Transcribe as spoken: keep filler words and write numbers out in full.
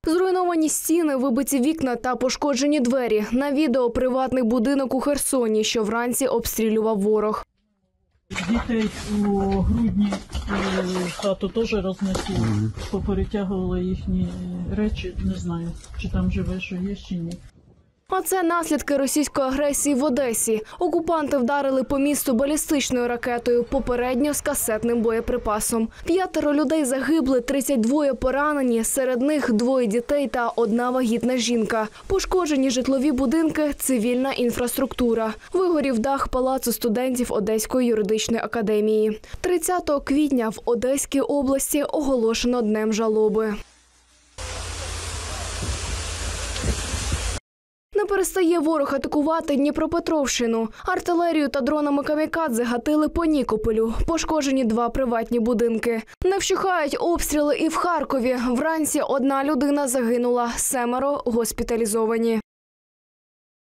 Зруйновані стіни, вибиті вікна та пошкоджені двері. На відео приватний будинок у Херсоні, що вранці обстрілював ворог. Дітей у грудні хату теж рознесло, поперетягували їхні речі, не знаю, чи там живе, що є, чи ні. А це наслідки російської агресії в Одесі. Окупанти вдарили по місту балістичною ракетою, попередньо з касетним боєприпасом. П'ятеро людей загибли, тридцять два поранені, серед них двоє дітей та одна вагітна жінка. Пошкоджені житлові будинки, цивільна інфраструктура. Вигорів дах палацу студентів Одеської юридичної академії. тридцятого квітня в Одеській області оголошено Днем жалоби. Не перестає ворог атакувати Дніпропетровщину. Артилерію та дронами камікадзе гатили по Нікополю. Пошкоджені два приватні будинки. Не вщухають обстріли і в Харкові. Вранці одна людина загинула, семеро госпіталізовані.